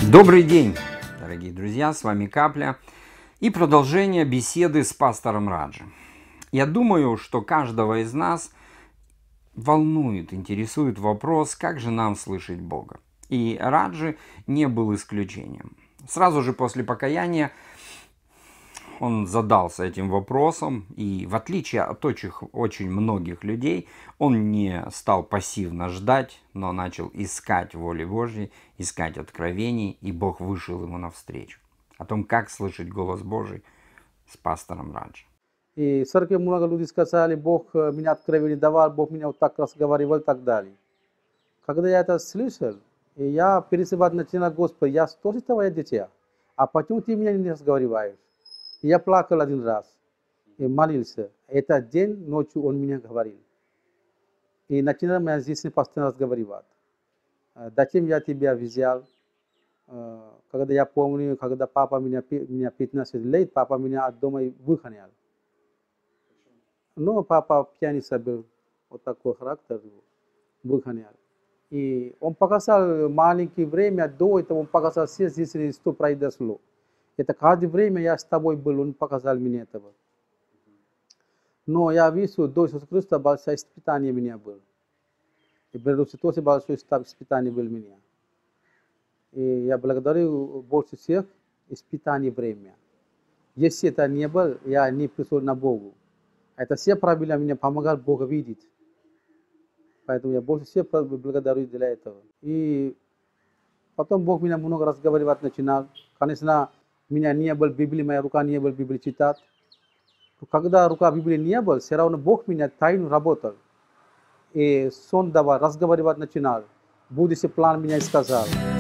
Добрый день, дорогие друзья, с вами Капля и продолжение беседы с пастором Раджи. Я думаю, что каждого из нас волнует, интересует вопрос, как же нам слышать Бога. И Раджи не был исключением. Сразу же после покаяния он задался этим вопросом, и в отличие от очень многих людей, он не стал пассивно ждать, но начал искать воли Божьей, искать откровений, и Бог вышел ему навстречу. О том, как слышать голос Божий с пастором Раджи. И в церкви много людей сказали, Бог меня откровение давал, Бог меня вот так разговаривал и так далее. Когда я это слышал, и я переживать начинал, Господи, я тоже твое дитя, а почему ты меня не разговариваешь? И я плакал один раз и молился. Этот день, ночью он меня говорил. И начинал меня здесь постоянно разговаривать. Зачем я тебя взял? Когда я помню, когда папа меня 15 лет, папа меня от дома выгонял. Но папа пьяница был, вот такой характер, выгонял. И он показал маленькое время до этого, он показал все здесь, что произошло. Это каждое время я с тобой был, он показал мне этого. Но я вижу, до Иисуса Христа большое испытание меня было. И Беларуси тоже большое испытание было меня. И я благодарю больше всех испытаний время. Если это не было, я не пришел на Богу. Это все проблемы мне помогал Бога видеть. Поэтому я больше всех благодарю для этого. И потом Бог меня много разговаривать начинал. Конечно, у меня не было Библии, моя рука не была Библии читать. Когда рука Библии не была, все равно Бог меня тайно работал. И сон давал, разговаривать начинал. Будущий план меня сказал.